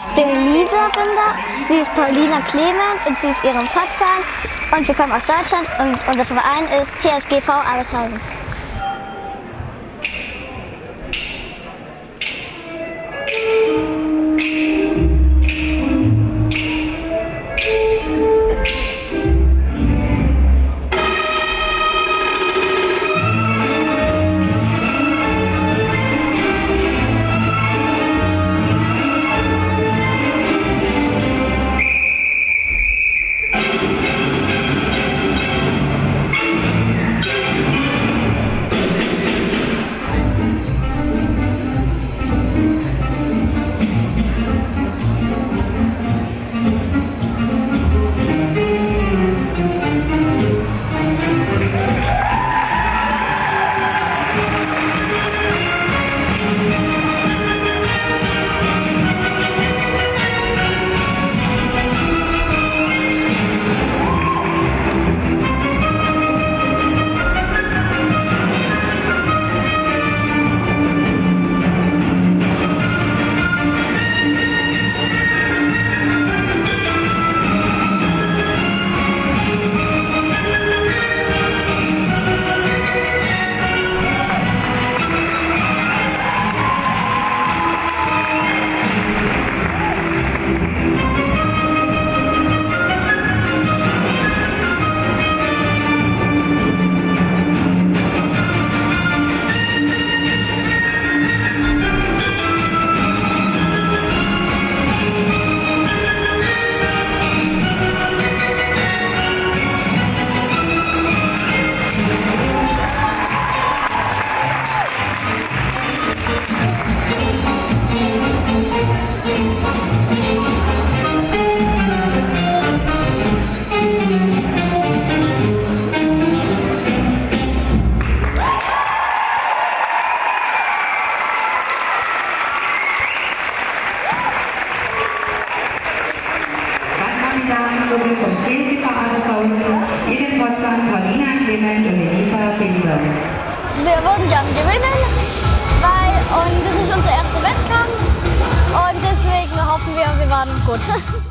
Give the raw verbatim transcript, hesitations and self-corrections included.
Ich bin Lisa Rinder, sie ist Paulina Clement und sie ist Iren Potzan und wir kommen aus Deutschland und unser Verein ist T S G V Abershausen. Vom T S G V Abershausen, Iren Potzan, Paulina Clement und Elisa Binder. Wir würden gerne gewinnen, weil und das ist unser erster Wettkampf und deswegen hoffen wir, wir waren gut.